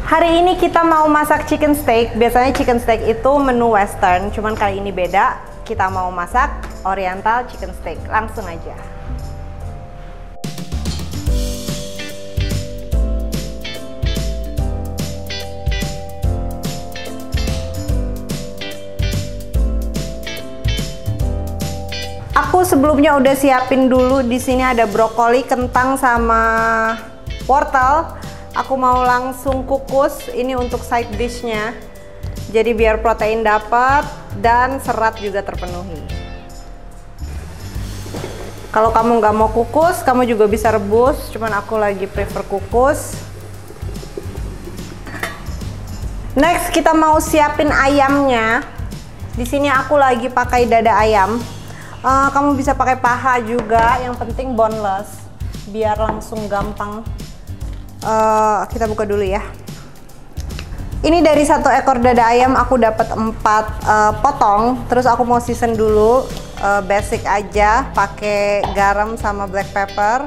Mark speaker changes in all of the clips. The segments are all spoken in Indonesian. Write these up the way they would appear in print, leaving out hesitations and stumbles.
Speaker 1: Hari ini kita mau masak chicken steak. Biasanya chicken steak itu menu western, cuman kali ini beda. Kita mau masak oriental chicken steak. Langsung aja. Aku sebelumnya udah siapin dulu. Di sini ada brokoli, kentang sama wortel. Aku mau langsung kukus. Ini untuk side dishnya. Jadi biar protein dapat dan serat juga terpenuhi. Kalau kamu nggak mau kukus, kamu juga bisa rebus. Cuman aku lagi prefer kukus. Next kita mau siapin ayamnya. Di sini aku lagi pakai dada ayam. Kamu bisa pakai paha juga, yang penting boneless, biar langsung gampang. Kita buka dulu ya. Ini dari 1 ekor dada ayam aku dapat 4 potong. Terus aku mau season dulu, basic aja, pakai garam sama black pepper.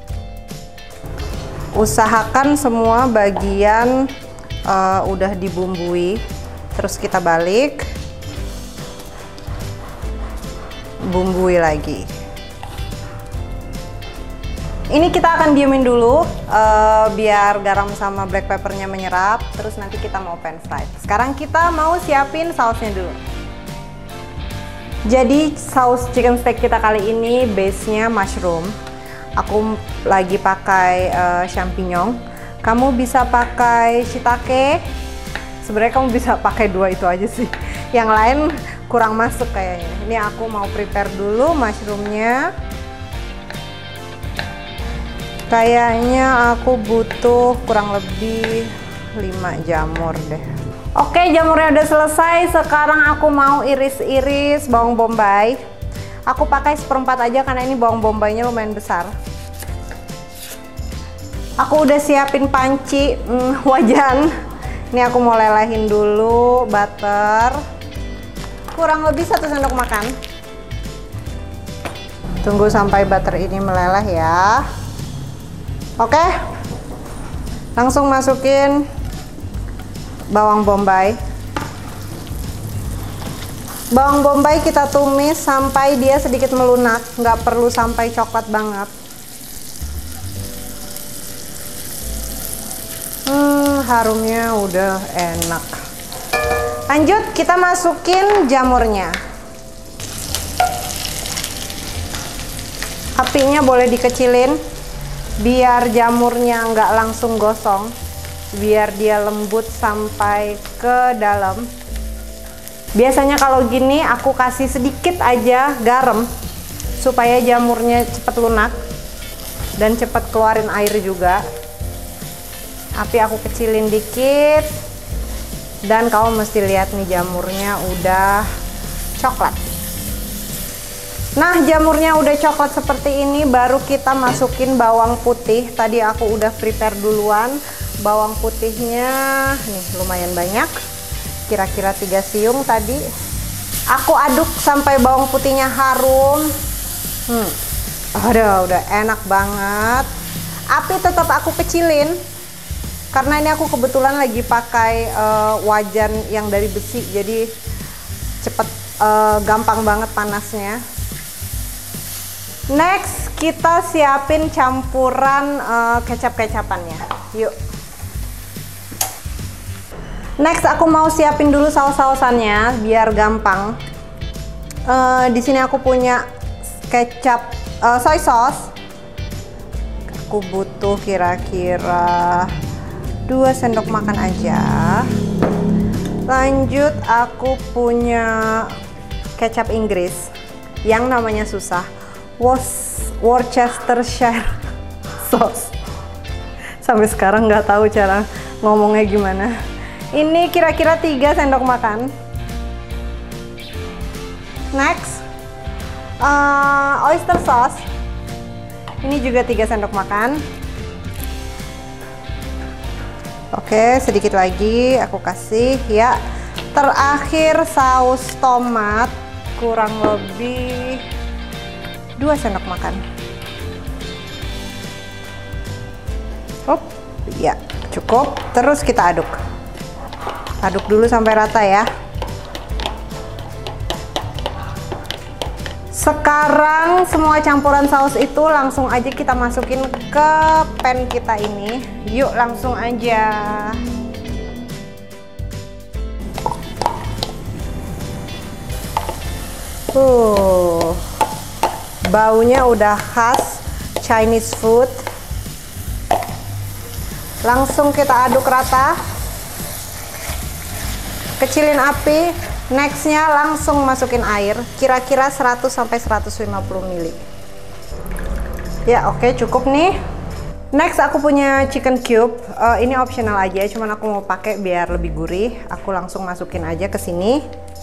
Speaker 1: Usahakan semua bagian udah dibumbui. Terus kita balik. Bumbui lagi. Ini kita akan diemin dulu biar garam sama black peppernya menyerap. Terus nanti kita mau pan fried. Sekarang kita mau siapin sausnya dulu. Jadi saus chicken steak kita kali ini base-nya mushroom. Aku lagi pakai champignon. Kamu bisa pakai shiitake. Sebenarnya kamu bisa pakai 2 itu aja sih. Yang lain kurang masuk kayaknya. Ini aku mau prepare dulu mushroomnya. Kayaknya aku butuh kurang lebih 5 jamur deh. Oke, jamurnya udah selesai. Sekarang aku mau iris-iris bawang bombay. Aku pakai 1/4 aja karena ini bawang bombaynya lumayan besar. Aku udah siapin panci, wajan. Ini aku mau lelehin dulu butter. Kurang lebih 1 sendok makan. Tunggu sampai butter ini meleleh ya. Oke, langsung masukin bawang bombay. Bawang bombay kita tumis sampai dia sedikit melunak, nggak perlu sampai coklat banget. Harumnya udah enak. Lanjut, kita masukin jamurnya. Apinya boleh dikecilin biar jamurnya nggak langsung gosong, biar dia lembut sampai ke dalam. Biasanya kalau gini aku kasih sedikit aja garam supaya jamurnya cepat lunak dan cepat keluarin air juga. Api aku kecilin dikit. Dan kamu mesti lihat nih jamurnya udah coklat. Nah, jamurnya udah coklat seperti ini, baru kita masukin bawang putih. Tadi aku udah prepare duluan. Bawang putihnya nih lumayan banyak. Kira-kira 3 siung tadi. Aku aduk sampai bawang putihnya harum. Udah enak banget. Api tetap aku kecilin. Karena ini aku kebetulan lagi pakai wajan yang dari besi, jadi cepet gampang banget panasnya. Next kita siapin campuran kecap-kecapannya. Yuk. Next aku mau siapin dulu saus-sausannya biar gampang. Di sini aku punya kecap soy sauce. Aku butuh kira-kira 2 sendok makan aja. Lanjut aku punya kecap Inggris yang namanya susah, Worcestershire sauce. Sampai sekarang nggak tahu cara ngomongnya gimana. Ini kira-kira 3 sendok makan. Next oyster sauce. Ini juga 3 sendok makan. Oke, sedikit lagi aku kasih ya. Terakhir saus tomat kurang lebih 2 sendok makan. Ya cukup. Terus kita aduk. Aduk dulu sampai rata ya. Sekarang semua campuran saus itu langsung aja kita masukin ke pan kita ini. Yuk langsung aja. Baunya udah khas Chinese food. Langsung kita aduk rata. Kecilin api. Nextnya langsung masukin air, kira-kira 100 sampai 150 ml. Ya oke, cukup nih. Next aku punya chicken cube. Ini optional aja, cuman aku mau pakai biar lebih gurih. Aku langsung masukin aja ke sini.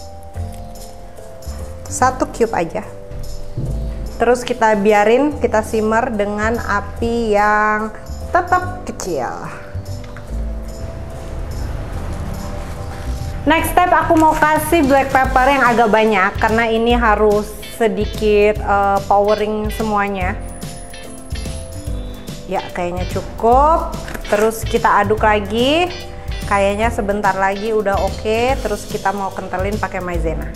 Speaker 1: 1 cube aja. Terus kita biarin, kita simmer dengan api yang tetap kecil. Next step aku mau kasih black pepper yang agak banyak karena ini harus sedikit powering semuanya. Ya kayaknya cukup. Terus kita aduk lagi. Kayaknya sebentar lagi udah oke. Terus kita mau kentelin pakai maizena.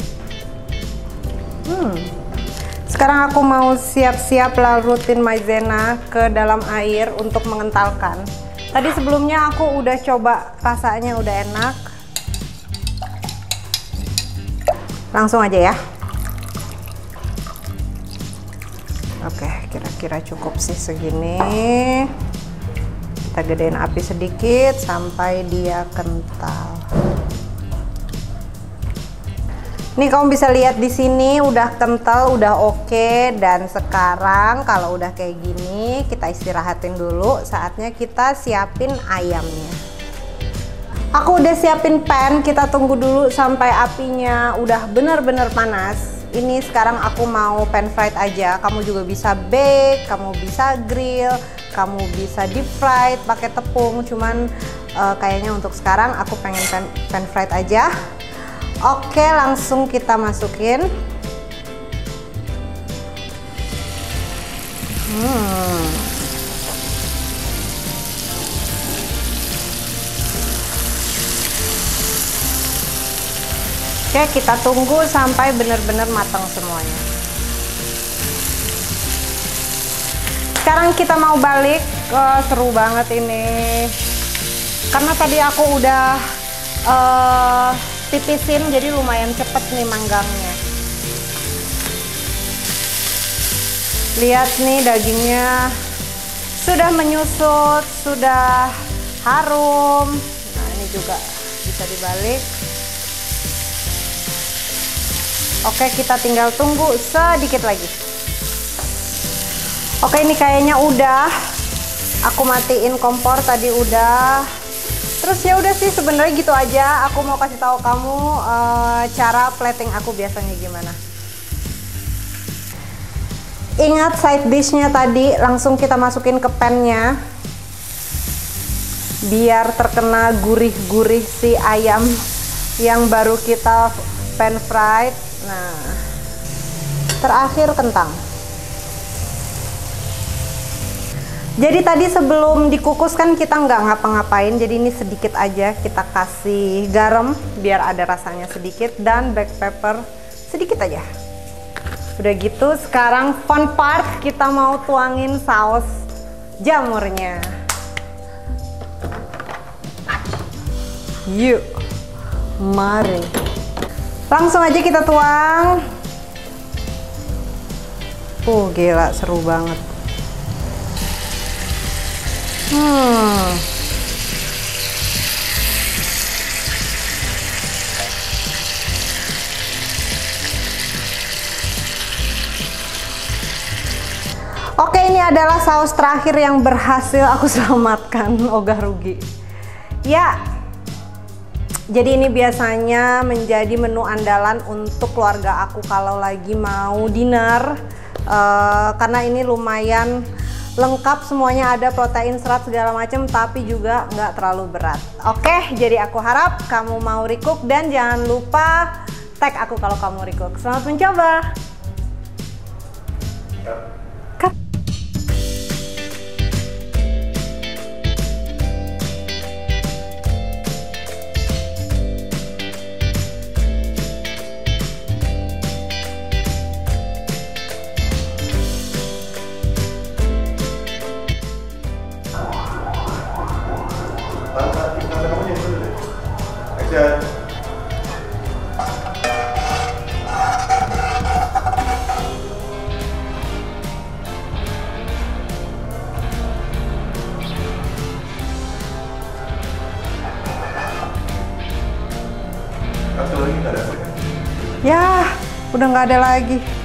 Speaker 1: Sekarang aku mau siap-siap larutin maizena ke dalam air untuk mengentalkan. Tadi sebelumnya aku udah coba, rasanya udah enak. Langsung aja ya. Oke, kira-kira cukup sih segini. Kita gedein api sedikit sampai dia kental. Nih kamu bisa lihat di sini udah kental, udah oke. Dan sekarang kalau udah kayak gini, kita istirahatin dulu. Saatnya kita siapin ayamnya. Aku udah siapin pan, kita tunggu dulu sampai apinya udah bener-bener panas. Ini sekarang aku mau pan fried aja. Kamu juga bisa bake, kamu bisa grill, kamu bisa deep fried pakai tepung. Cuman kayaknya untuk sekarang aku pengen pan fried aja. Oke, langsung kita masukin. Oke, kita tunggu sampai benar-benar matang semuanya. Sekarang kita mau balik. Seru banget ini. Karena tadi aku udah tipisin, jadi lumayan cepet nih manggangnya. Lihat nih dagingnya sudah menyusut, sudah harum. Nah ini juga bisa dibalik. Oke, kita tinggal tunggu sedikit lagi. Oke, ini kayaknya udah. Aku matiin kompor tadi udah. Terus ya udah sih sebenarnya gitu aja. Aku mau kasih tahu kamu cara plating aku biasanya gimana. Ingat side dishnya tadi langsung kita masukin ke pan-nya. Biar terkena gurih-gurih si ayam yang baru kita pan fried. Nah, terakhir kentang. Jadi tadi sebelum dikukus kan kita nggak ngapa-ngapain, jadi ini sedikit aja kita kasih garam biar ada rasanya sedikit dan black pepper sedikit aja. Udah gitu sekarang fun part, kita mau tuangin saus jamurnya. Yuk, mari. Langsung aja kita tuang. Gila seru banget. Oke, ini adalah saus terakhir yang berhasil aku selamatkan. Ogah rugi. Ya, jadi ini biasanya menjadi menu andalan untuk keluarga aku kalau lagi mau dinner. Karena ini lumayan lengkap, semuanya ada protein, serat segala macam, tapi juga nggak terlalu berat. Oke, jadi aku harap kamu mau recook dan jangan lupa tag aku kalau kamu recook. Selamat mencoba. Cut. Ya, udah nggak ada lagi.